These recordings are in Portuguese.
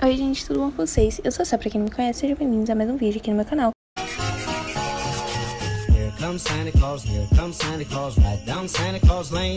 Oi gente, tudo bom com vocês? Eu sou a Sá, pra quem não me conhece, sejam bem-vindos a mais um vídeo aqui no meu canal. Here comes Santa Claus, right down Santa Claus Lane.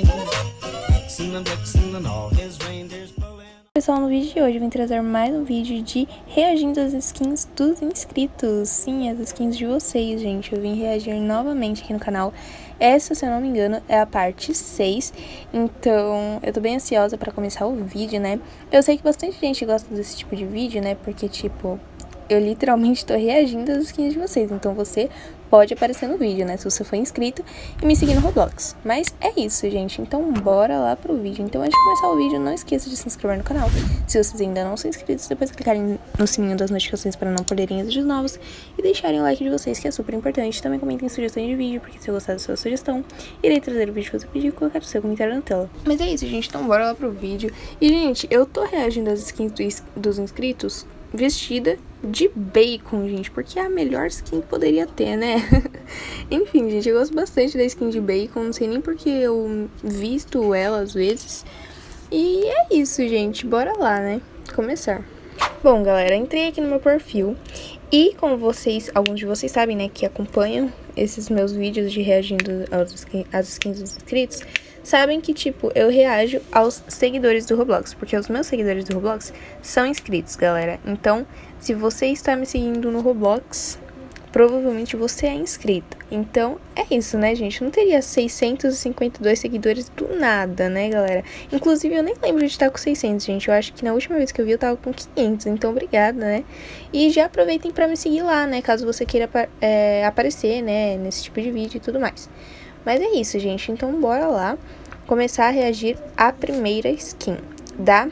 Vixen and all his reindeers pulling. Pessoal, no vídeo de hoje eu vim trazer mais um vídeo de reagindo às skins dos inscritos. Sim, as skins de vocês, gente. Eu vim reagir novamente aqui no canal. Essa, se eu não me engano, é a parte 6. Então, eu tô bem ansiosa pra começar o vídeo, né? Eu sei que bastante gente gosta desse tipo de vídeo, né? Porque, tipo, eu literalmente tô reagindo às skins de vocês. Então, você pode aparecer no vídeo, né? Se você for inscrito e me seguir no Roblox. Mas é isso, gente. Então, bora lá pro vídeo. Então, antes de começar o vídeo, não esqueça de se inscrever no canal. Se vocês ainda não são inscritos, depois clicarem no sininho das notificações para não perderem os vídeos novos. E deixarem o like de vocês, que é super importante. Também comentem sugestões de vídeo, porque se eu gostar da sua sugestão, irei trazer o vídeo que você pediu e colocar o seu comentário na tela. Mas é isso, gente. Então, bora lá pro vídeo. E, gente, eu tô reagindo às skins dos inscritos vestida de bacon, gente, porque é a melhor skin que poderia ter, né? Enfim, gente, eu gosto bastante da skin de bacon, não sei nem porque eu visto ela às vezes. E é isso, gente, bora lá, né? Começar. Bom, galera, entrei aqui no meu perfil e como vocês, alguns de vocês sabem, né, que acompanham esses meus vídeos de reagindo às skins dos inscritos, sabem que, tipo, eu reajo aos seguidores do Roblox, porque os meus seguidores do Roblox são inscritos, galera. Então, se você está me seguindo no Roblox, provavelmente você é inscrito. Então, é isso, né, gente? Eu não teria 652 seguidores do nada, né, galera? Inclusive, eu nem lembro de estar com 600, gente. Eu acho que na última vez que eu vi, eu tava com 500. Então, obrigada, né? E já aproveitem pra me seguir lá, né? Caso você queira aparecer, né, nesse tipo de vídeo e tudo mais. Mas é isso, gente. Então, bora lá começar a reagir à primeira skin da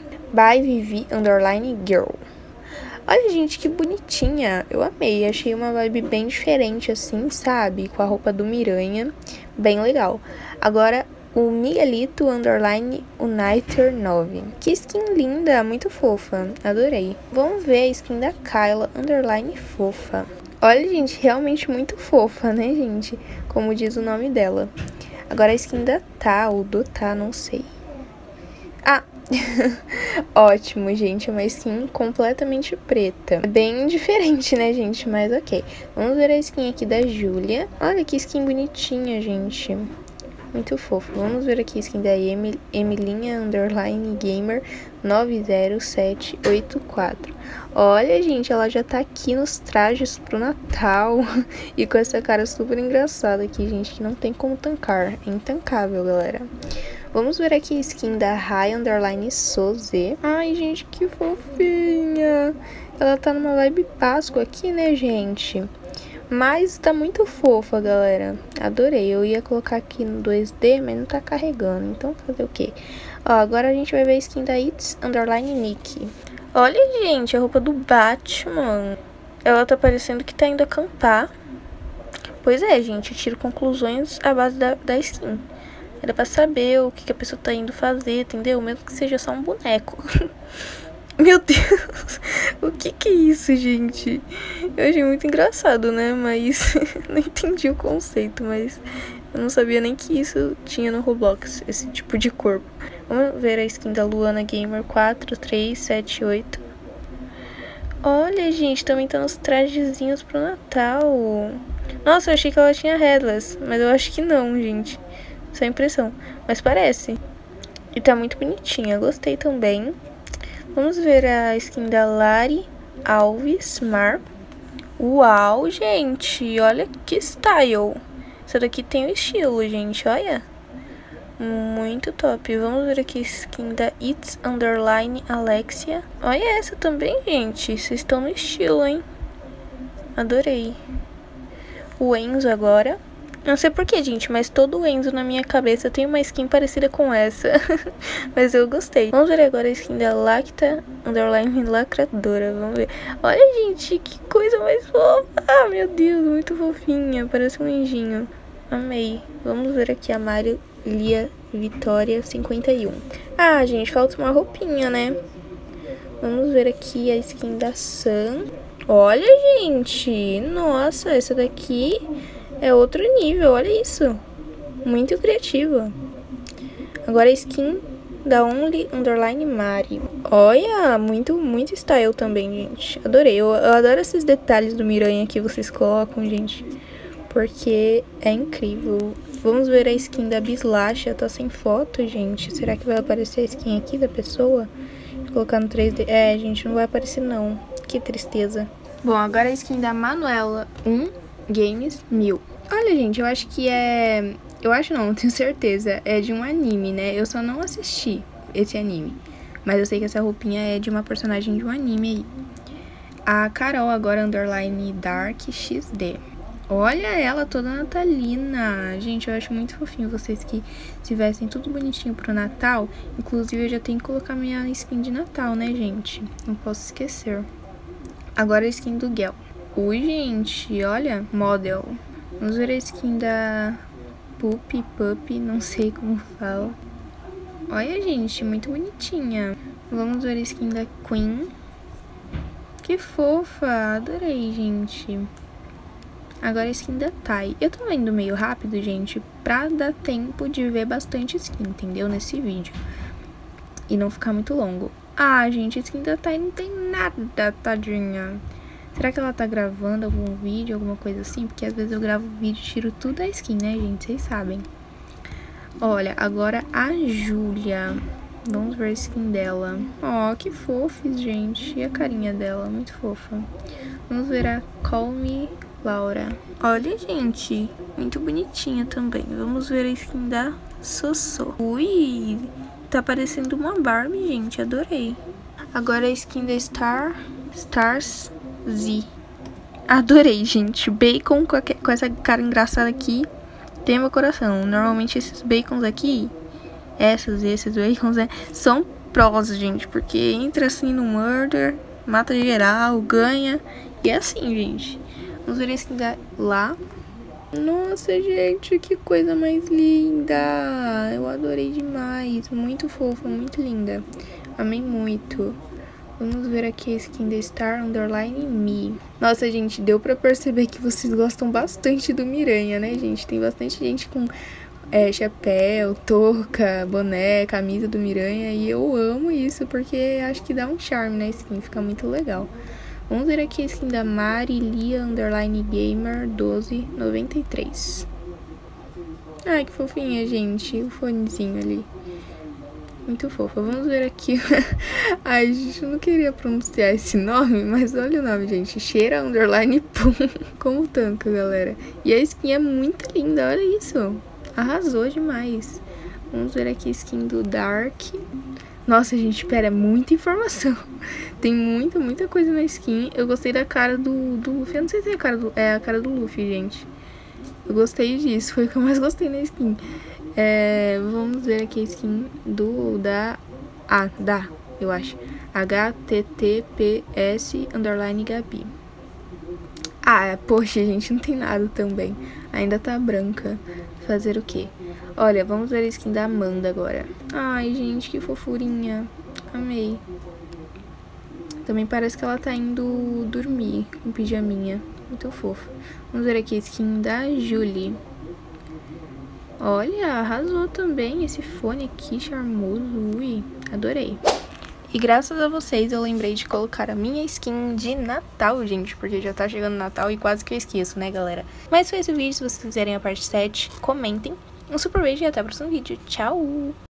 @vivi_girl. Olha, gente, que bonitinha. Eu amei. Achei uma vibe bem diferente, assim, sabe? Com a roupa do Miranha. Bem legal. Agora, o Miguelito_Uniter 9. Que skin linda. Muito fofa. Adorei. Vamos ver a skin da Kyla_fofa. Olha, gente, realmente muito fofa, né, gente? Como diz o nome dela. Agora a skin da Tá, ou do Tá, não sei. Ah, ótimo, gente, é uma skin completamente preta. É bem diferente, né, gente, mas ok. Vamos ver a skin aqui da Júlia. Olha que skin bonitinha, gente. Muito fofo. Vamos ver aqui a skin da Emilinha_gamer 90784. Olha, gente, ela já tá aqui nos trajes pro Natal. E com essa cara super engraçada aqui, gente, que não tem como tancar. É intancável, galera. Vamos ver aqui a skin da Rai_Soze. Ai, gente, que fofinha. Ela tá numa vibe Páscoa aqui, né, gente? Mas tá muito fofa, galera. Adorei. Eu ia colocar aqui no 2D, mas não tá carregando. Então, fazer o quê? Ó, agora a gente vai ver a skin da It's_Nick. Olha, gente, a roupa do Batman. Ela tá parecendo que tá indo acampar. Pois é, gente. Eu tiro conclusões à base da skin. Era pra saber o que a pessoa tá indo fazer, entendeu? Mesmo que seja só um boneco. Meu Deus, o que é isso, gente? Eu achei muito engraçado, né? Mas não entendi o conceito, mas eu não sabia nem que isso tinha no Roblox, esse tipo de corpo. Vamos ver a skin da Luana Gamer 4378. Olha, gente, também tá nos trajezinhos pro Natal. Nossa, eu achei que ela tinha headless, mas eu acho que não, gente. Só impressão, mas parece. E tá muito bonitinha, gostei também. Vamos ver a skin da Lari Alves Mar. Uau, gente, olha que style. Essa daqui tem o estilo, gente, olha. Muito top. Vamos ver aqui a skin da It's_Alexia. Olha essa também, gente. Vocês estão no estilo, hein? Adorei. O Enzo agora. Não sei porquê, gente, mas todo o Enzo na minha cabeça tem uma skin parecida com essa. Mas eu gostei. Vamos ver agora a skin da Lacta_lacradora. Vamos ver. Olha, gente, que coisa mais fofa. Ah, meu Deus, muito fofinha. Parece um anjinho. Amei. Vamos ver aqui a Mario Lia Vitória 51. Ah, gente, falta uma roupinha, né? Vamos ver aqui a skin da Sam. Olha, gente. Nossa, essa daqui é outro nível, olha isso. Muito criativa. Agora a skin da Only_Mari. Olha, muito style também, gente. Adorei. Eu adoro esses detalhes do Miranha que vocês colocam, gente. Porque é incrível. Vamos ver a skin da Bislasha. Tá sem foto, gente. Será que vai aparecer a skin aqui da pessoa? Vou colocar no 3D. É, gente, não vai aparecer não. Que tristeza. Bom, agora a skin da Manuela 1Games1000. Olha, gente, eu acho que é... Eu acho não, tenho certeza. É de um anime, né? Eu só não assisti esse anime. Mas eu sei que essa roupinha é de uma personagem de um anime aí. A Carol agora, _DarkXD. Olha ela toda natalina. Gente, eu acho muito fofinho vocês que se vestem tudo bonitinho pro Natal. Inclusive, eu já tenho que colocar minha skin de Natal, né, gente? Não posso esquecer. Agora a skin do Gel. Ui, gente, olha. Model. Vamos ver a skin da Puppy, não sei como fala. Olha, gente, muito bonitinha. Vamos ver a skin da Queen. Que fofa, adorei, gente. Agora a skin da Tai. Eu tô indo meio rápido, gente, pra dar tempo de ver bastante skin, entendeu? Nesse vídeo. E não ficar muito longo. Ah, gente, a skin da Tai não tem nada, tadinha. Será que ela tá gravando algum vídeo, alguma coisa assim? Porque às vezes eu gravo vídeo e tiro tudo da skin, né, gente? Vocês sabem. Olha, agora a Júlia. Vamos ver a skin dela. Ó, que fofos, gente. E a carinha dela, muito fofa. Vamos ver a Call Me Laura. Olha, gente, muito bonitinha também. Vamos ver a skin da Sossô. Ui, tá parecendo uma Barbie, gente. Adorei. Agora a skin da Stars Z. Adorei, gente. Bacon com essa cara engraçada aqui. Tem meu coração. Normalmente esses bacons aqui, esses bacons, né, são prós, gente. Porque entra assim no murder, mata geral, ganha. E é assim, gente. Vamos ver a skin da lá. Nossa, gente, que coisa mais linda. Eu adorei demais. Muito fofa, muito linda. Amei muito. Vamos ver aqui a skin da Star_Me. Nossa, gente, deu pra perceber que vocês gostam bastante do Miranha, né, gente? Tem bastante gente com chapéu, touca, boné, camisa do Miranha. E eu amo isso, porque acho que dá um charme na skin, fica muito legal. Vamos ver aqui a skin da Marilia_Gamer1293. Ai, que fofinha, gente. O fonezinho ali. Muito fofa. Vamos ver aqui. Ai, gente, eu não queria pronunciar esse nome, mas olha o nome, gente. Cheira_Pum. Como tanca, galera. E a skin é muito linda, olha isso. Arrasou demais. Vamos ver aqui a skin do Dark. Nossa, gente, pera, é muita informação. Tem muita coisa na skin. Eu gostei da cara do Luffy. Eu não sei se é a cara do Luffy, gente. Eu gostei disso. Foi o que eu mais gostei na skin. Vamos ver aqui a skin eu acho. HTTPS_Gabi. Ah, poxa, gente, não tem nada também. Ainda tá branca. Fazer o quê? Olha, vamos ver a skin da Amanda agora. Ai, gente, que fofurinha. Amei. Também parece que ela tá indo dormir com pijaminha. Muito fofo. Vamos ver aqui a skin da Julie. Olha, arrasou também esse fone aqui, charmoso. Ui, adorei. E graças a vocês eu lembrei de colocar a minha skin de Natal, gente, porque já tá chegando Natal e quase que eu esqueço, né, galera? Mas foi esse o vídeo. Se vocês quiserem a parte 7, comentem. Um super beijo e até o próximo vídeo. Tchau!